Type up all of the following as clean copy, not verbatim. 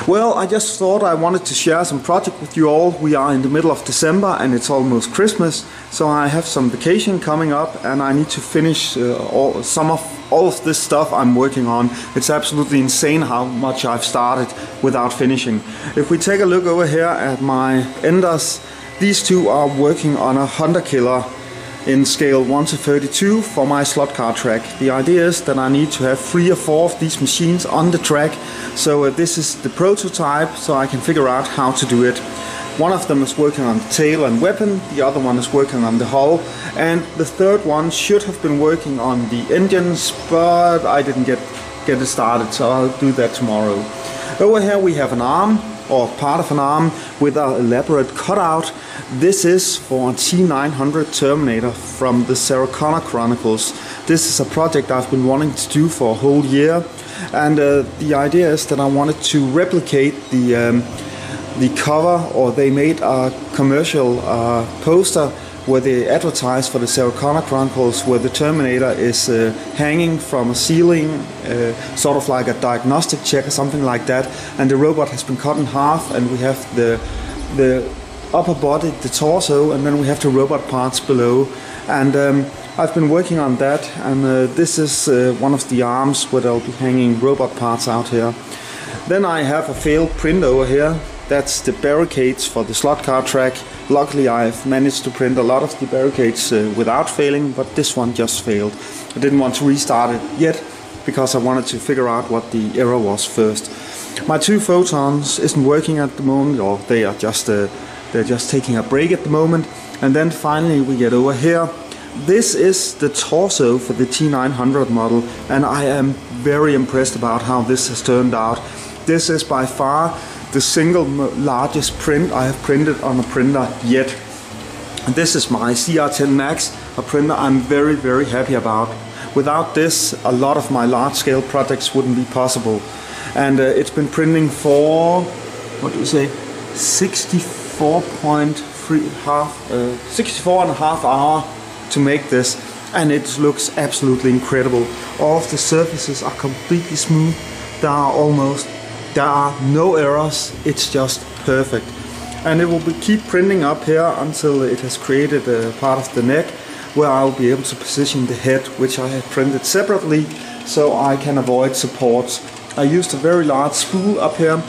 Well, I just thought I wanted to share some project with you all. We are in the middle of December and it's almost Christmas, so I have some vacation coming up and I need to finish all of this stuff I'm working on. It's absolutely insane how much I've started without finishing. If we take a look over here at my enders, these two are working on a Hunter Killer in scale 1:32 for my slot car track. The idea is that I need to have 3 or 4 of these machines on the track, so this is the prototype, so I can figure out how to do it. One of them is working on the tail and weapon, the other one is working on the hull, and the third one should have been working on the engines, but I didn't get it started, so I'll do that tomorrow. Over here we have an arm, or part of an arm, with an elaborate cutout. This is for a T900 Terminator from the Sarah Connor Chronicles. This is a project I've been wanting to do for a whole year, and the idea is that I wanted to replicate the cover, or they made a commercial poster where they advertise for the Sarah Connor Chronicles, where the Terminator is hanging from a ceiling, sort of like a diagnostic check or something like that, and the robot has been cut in half, and we have the upper body, the torso, and then we have the robot parts below. And I've been working on that, and this is one of the arms where they'll be hanging robot parts out here. Then I have a failed print over here. That's the barricades for the slot car track. Luckily I've managed to print a lot of the barricades without failing, but this one just failed. I didn't want to restart it yet because I wanted to figure out what the error was first. My 2 photons isn't working at the moment, or they are just they're just taking a break at the moment. And then finally we get over here. This is the torso for the T900 model, and I am very impressed about how this has turned out. This is by far the single largest print I have printed on a printer yet. And this is my CR10 Max, a printer I'm very, very happy about. Without this, a lot of my large-scale projects wouldn't be possible. And it's been printing for, what do you say, 64 and a half hours to make this, and it looks absolutely incredible. All of the surfaces are completely smooth. There are no errors. It's just perfect, and it will keep printing up here until it has created a part of the neck where I'll be able to position the head, which I have printed separately so I can avoid supports. I used a very large spool up here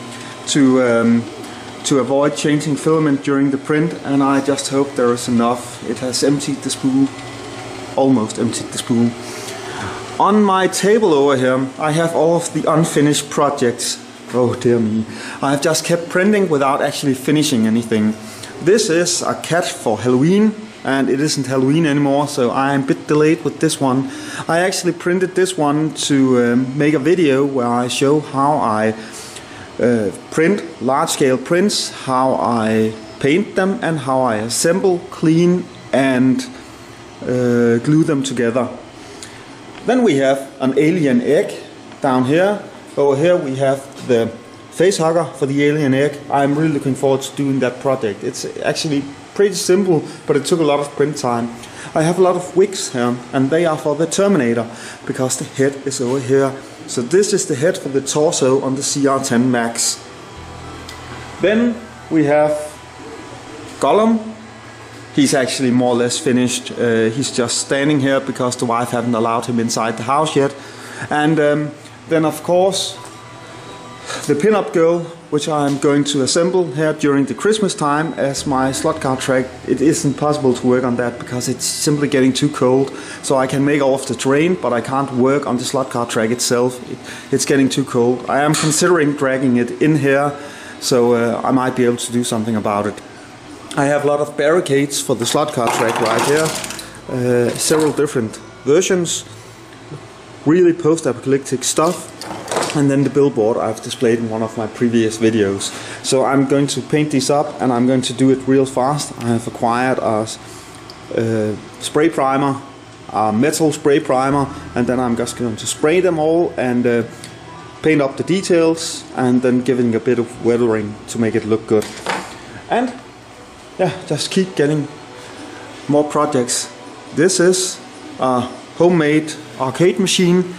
to avoid changing filament during the print, and I just hope there is enough. It has emptied the spool, almost emptied the spool. On my table over here I have all of the unfinished projects. Oh dear me, I've just kept printing without actually finishing anything. This is a cat for Halloween, and it isn't Halloween anymore, so I am a bit delayed with this one. I actually printed this one to make a video where I show how I print large-scale prints, how I paint them, and how I assemble, clean, and glue them together. Then we have an alien egg down here. Over here we have the face hugger for the alien egg. I'm really looking forward to doing that project. It's actually pretty simple, but it took a lot of print time. I have a lot of wigs here, and they are for the Terminator, because the head is over here. So this is the head for the torso on the CR10 Max. Then we have Gollum. He's actually more or less finished. He's just standing here because the wife haven't allowed him inside the house yet. And then of course the pin-up girl, which I'm going to assemble here during the Christmas time as my slot car track. It isn't possible to work on that because it's simply getting too cold. So I can make all of the terrain, but I can't work on the slot car track itself. It's getting too cold. I am considering dragging it in here, so I might be able to do something about it. I have a lot of barricades for the slot car track right here. Several different versions. Really post-apocalyptic stuff. And then the billboard I've displayed in one of my previous videos. So I'm going to paint these up, and I'm going to do it real fast. I have acquired a spray primer, a metal spray primer, and then I'm just going to spray them all and paint up the details, and then giving a bit of weathering to make it look good. And yeah, just keep getting more projects. This is a homemade arcade machine.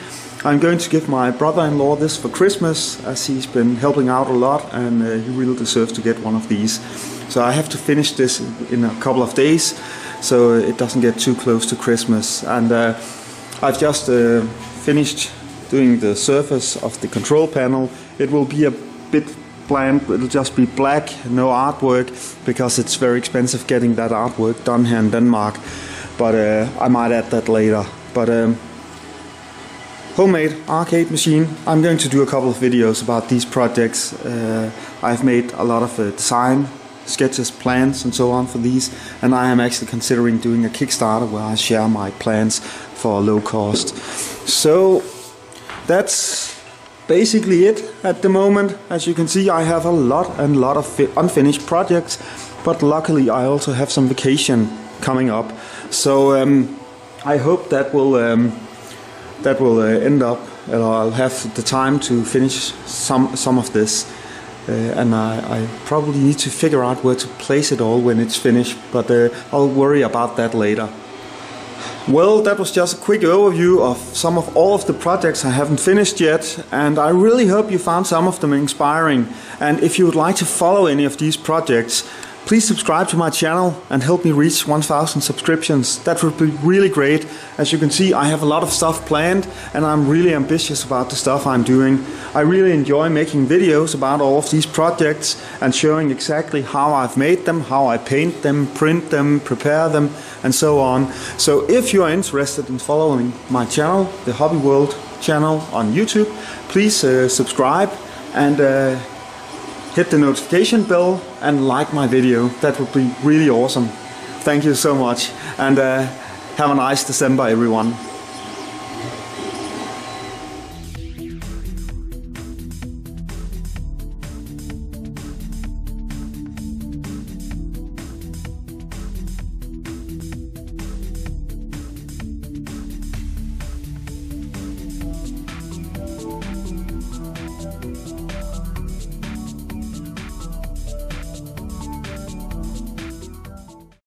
I'm going to give my brother-in-law this for Christmas, as he's been helping out a lot, and he really deserves to get one of these. So I have to finish this in a couple of days, so it doesn't get too close to Christmas. And I've just finished doing the surface of the control panel. It will be a bit bland, it'll just be black, no artwork, because it's very expensive getting that artwork done here in Denmark. But I might add that later. But homemade arcade machine. I'm going to do a couple of videos about these projects. I've made a lot of design sketches, plans and so on for these, and I am actually considering doing a Kickstarter where I share my plans for low cost. So that's basically it at the moment. As you can see, I have a lot of unfinished projects, but luckily I also have some vacation coming up. So I hope that will end up, I'll have the time to finish some of this. And I probably need to figure out where to place it all when it's finished, but I'll worry about that later. Well, that was just a quick overview of some of all of the projects I haven't finished yet, and I really hope you found some of them inspiring. And if you would like to follow any of these projects, please subscribe to my channel and help me reach 1,000 subscriptions. That would be really great. As you can see, I have a lot of stuff planned and I'm really ambitious about the stuff I'm doing. I really enjoy making videos about all of these projects and showing exactly how I've made them, how I paint them, print them, prepare them, and so on. So if you are interested in following my channel, the Hobby World channel on YouTube, please subscribe and hit the notification bell and like my video. That would be really awesome. Thank you so much, and have a nice December, everyone.